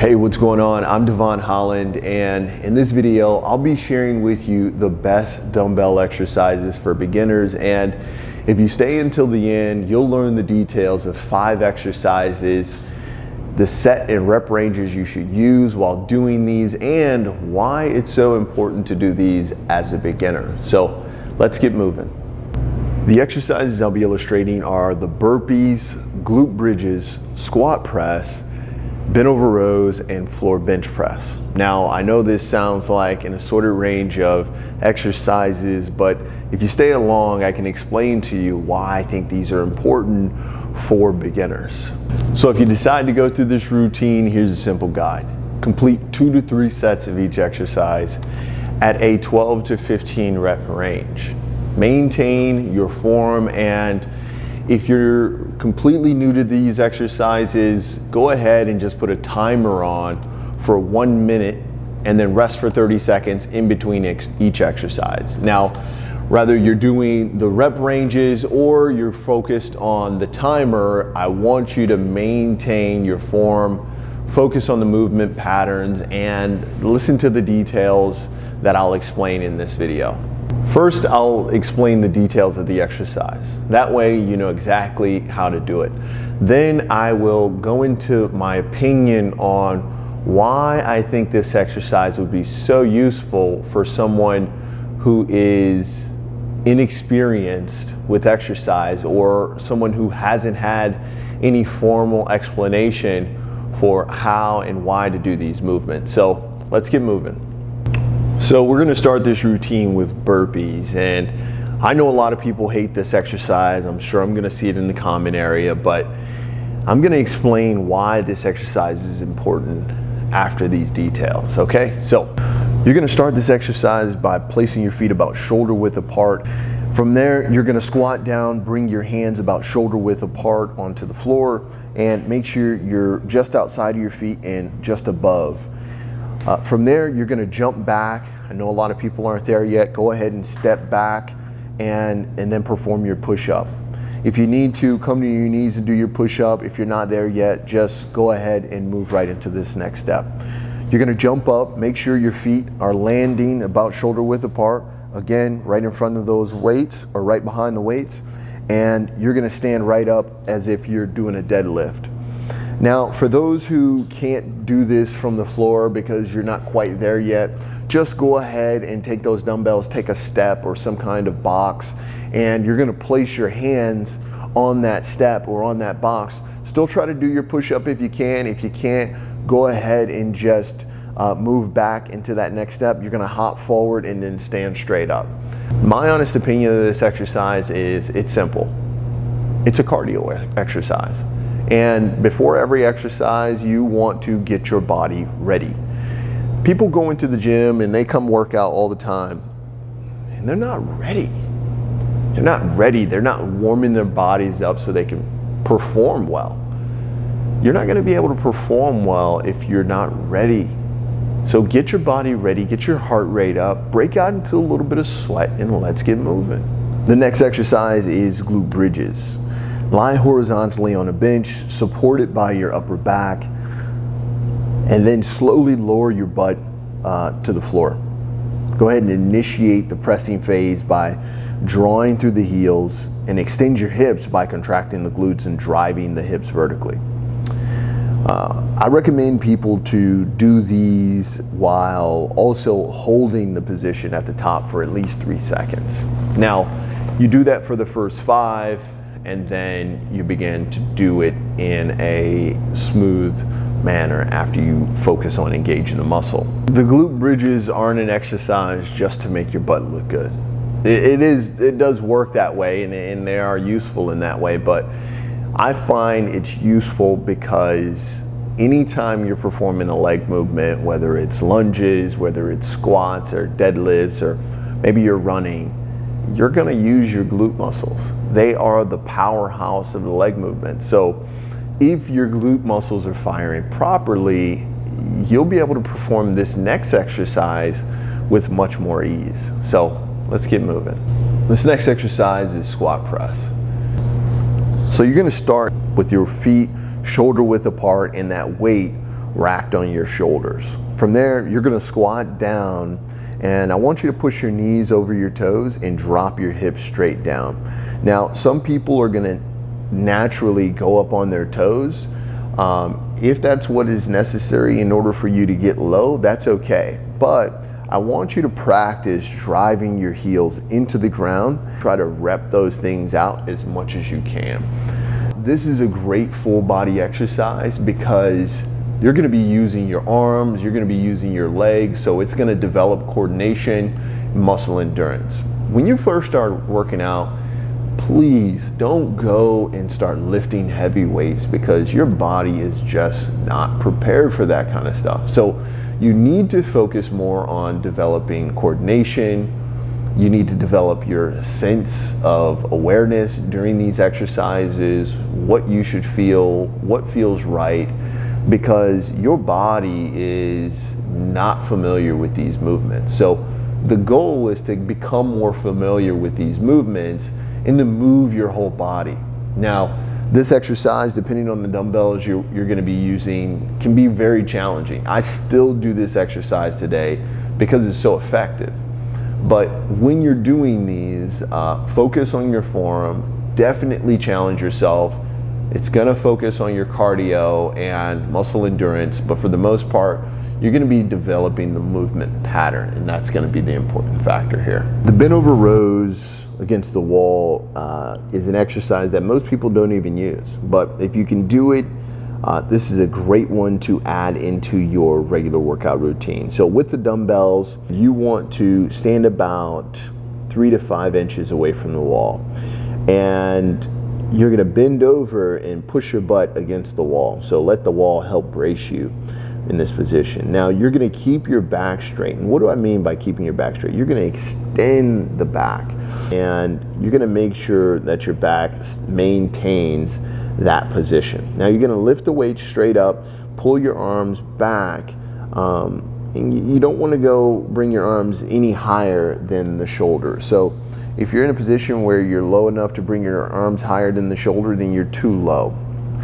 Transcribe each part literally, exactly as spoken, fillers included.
Hey, what's going on? I'm devoinnholland, and in this video I'll be sharing with you the best dumbbell exercises for beginners. And if you stay until the end, you'll learn the details of five exercises, the set and rep ranges you should use while doing these, and why it's so important to do these as a beginner. So let's get moving. The exercises I'll be illustrating are the burpees, glute bridges, squat press, bent over rows, and floor bench press. Now, I know this sounds like an assorted range of exercises, but if you stay along, I can explain to you why I think these are important for beginners. So if you decide to go through this routine, here's a simple guide. Complete two to three sets of each exercise at a twelve to fifteen rep range. Maintain your form, and if you're completely new to these exercises, go ahead and just put a timer on for one minute and then rest for thirty seconds in between ex each exercise. Now, whether you're doing the rep ranges or you're focused on the timer, I want you to maintain your form, focus on the movement patterns, and listen to the details that I'll explain in this video. First, I'll explain the details of the exercise. That way you know exactly how to do it. Then I will go into my opinion on why I think this exercise would be so useful for someone who is inexperienced with exercise, or someone who hasn't had any formal explanation for how and why to do these movements. So let's get moving. So we're gonna start this routine with burpees, and I know a lot of people hate this exercise. I'm sure I'm gonna see it in the comment area, but I'm gonna explain why this exercise is important after these details, okay? So you're gonna start this exercise by placing your feet about shoulder width apart. From there, you're gonna squat down, bring your hands about shoulder width apart onto the floor, and make sure you're just outside of your feet and just above. Uh, from there, you're gonna jump back. I know a lot of people aren't there yet. Go ahead and step back and, and then perform your push-up. If you need to, come to your knees and do your push-up. If you're not there yet, just go ahead and move right into this next step. You're gonna jump up, make sure your feet are landing about shoulder width apart. Again, right in front of those weights or right behind the weights. And you're gonna stand right up as if you're doing a deadlift. Now, for those who can't do this from the floor because you're not quite there yet, just go ahead and take those dumbbells, take a step or some kind of box, and you're gonna place your hands on that step or on that box. Still try to do your push-up if you can. If you can't, go ahead and just uh, move back into that next step. You're gonna hop forward and then stand straight up. My honest opinion of this exercise is it's simple. It's a cardio exercise. And before every exercise, you want to get your body ready. People go into the gym and they come work out all the time, and they're not ready. They're not ready. They're not warming their bodies up so they can perform well. You're not gonna be able to perform well if you're not ready. So get your body ready, get your heart rate up, break out into a little bit of sweat, and let's get moving. The next exercise is glute bridges. Lie horizontally on a bench, supported by your upper back, and then slowly lower your butt uh, to the floor. Go ahead and initiate the pressing phase by drawing through the heels, and extend your hips by contracting the glutes and driving the hips vertically. Uh, I recommend people to do these while also holding the position at the top for at least three seconds. Now, you do that for the first five, and then you begin to do it in a smooth manner after you focus on engaging the muscle. The glute bridges aren't an exercise just to make your butt look good. It, it is, it does work that way, and, and they are useful in that way, but I find it's useful because anytime you're performing a leg movement, whether it's lunges, whether it's squats or deadlifts, or maybe you're running, you're gonna use your glute muscles. They are the powerhouse of the leg movement. So if your glute muscles are firing properly, you'll be able to perform this next exercise with much more ease. So let's get moving. This next exercise is squat press. So you're gonna start with your feet shoulder width apart and that weight racked on your shoulders. From there, you're gonna squat down, and I want you to push your knees over your toes and drop your hips straight down. Now, some people are gonna naturally go up on their toes. Um, if that's what is necessary in order for you to get low, that's okay. But I want you to practice driving your heels into the ground. Try to rep those things out as much as you can. This is a great full body exercise because you're gonna be using your arms, you're gonna be using your legs, so it's gonna develop coordination, muscle endurance. When you first start working out, please don't go and start lifting heavy weights because your body is just not prepared for that kind of stuff. So you need to focus more on developing coordination. You need to develop your sense of awareness during these exercises, what you should feel, what feels right, because your body is not familiar with these movements. So the goal is to become more familiar with these movements and to move your whole body. Now, this exercise, depending on the dumbbells you're, you're gonna be using, can be very challenging. I still do this exercise today because it's so effective. But when you're doing these, uh, focus on your form, definitely challenge yourself. It's gonna focus on your cardio and muscle endurance, but for the most part, you're gonna be developing the movement pattern, and that's gonna be the important factor here. The bent over rows against the wall uh, is an exercise that most people don't even use. But if you can do it, uh, this is a great one to add into your regular workout routine. So with the dumbbells, you want to stand about three to five inches away from the wall. And you're gonna bend over and push your butt against the wall. So let the wall help brace you in this position. Now you're gonna keep your back straight. And what do I mean by keeping your back straight? You're gonna extend the back, and you're gonna make sure that your back maintains that position. Now you're gonna lift the weight straight up, pull your arms back, um, and you don't wanna go bring your arms any higher than the shoulder. So if you're in a position where you're low enough to bring your arms higher than the shoulder, then you're too low.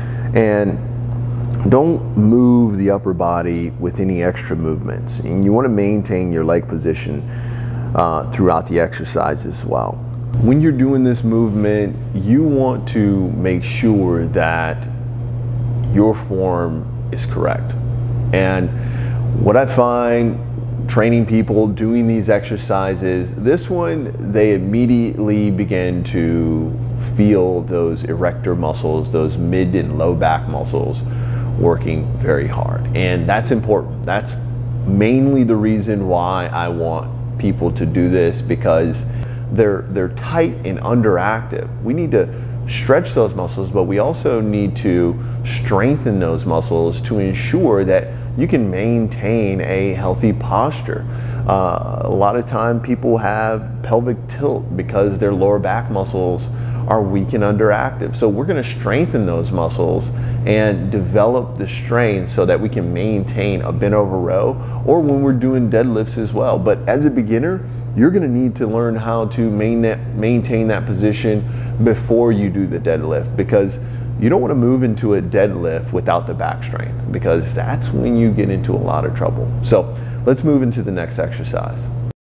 And don't move the upper body with any extra movements. And you want to maintain your leg position uh, throughout the exercise as well. When you're doing this movement, you want to make sure that your form is correct. And what I find training people doing these exercises, this one, they immediately begin to feel those erector muscles, those mid and low back muscles working very hard. And that's important. That's mainly the reason why I want people to do this, because they're they're tight and underactive. We need to stretch those muscles, but we also need to strengthen those muscles to ensure that you can maintain a healthy posture. Uh, a lot of time people have pelvic tilt because their lower back muscles are weak and underactive. So we're gonna strengthen those muscles and develop the strength so that we can maintain a bent over row, or when we're doing deadlifts as well. But as a beginner, you're gonna need to learn how to maintain that position before you do the deadlift, because you don't wanna move into a deadlift without the back strength, because that's when you get into a lot of trouble. So let's move into the next exercise,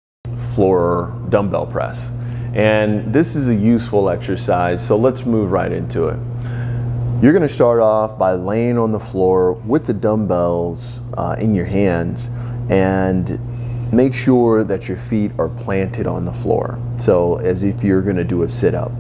floor dumbbell press. And this is a useful exercise, so let's move right into it. You're gonna start off by laying on the floor with the dumbbells uh, in your hands, and make sure that your feet are planted on the floor. So as if you're gonna do a sit-up.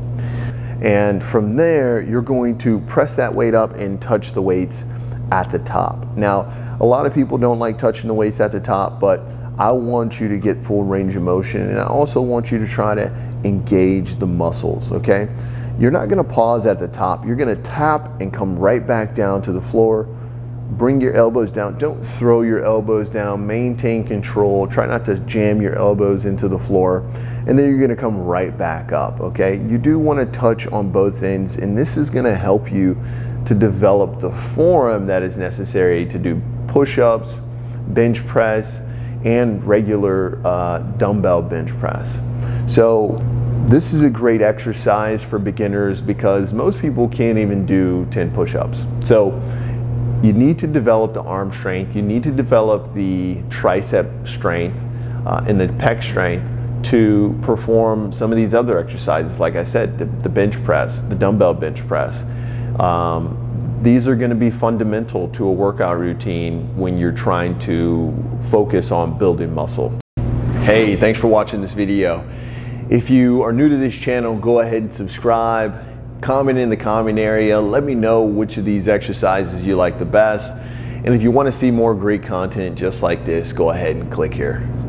And from there, you're going to press that weight up and touch the weights at the top. Now, a lot of people don't like touching the weights at the top, but I want you to get full range of motion, and I also want you to try to engage the muscles, okay? You're not gonna pause at the top. You're gonna tap and come right back down to the floor. Bring your elbows down. Don't throw your elbows down. Maintain control. Try not to jam your elbows into the floor. And then you're gonna come right back up, okay? You do wanna touch on both ends, and this is gonna help you to develop the form that is necessary to do push-ups, bench press, and regular uh, dumbbell bench press. So this is a great exercise for beginners because most people can't even do ten push-ups. So You need to develop the arm strength, you need to develop the tricep strength uh, and the pec strength to perform some of these other exercises. Like I said, the, the bench press, the dumbbell bench press. Um, these are going to be fundamental to a workout routine when you're trying to focus on building muscle. Hey, thanks for watching this video. If you are new to this channel, go ahead and subscribe. Comment in the comment area. Let me know which of these exercises you like the best. And if you want to see more great content just like this, go ahead and click here.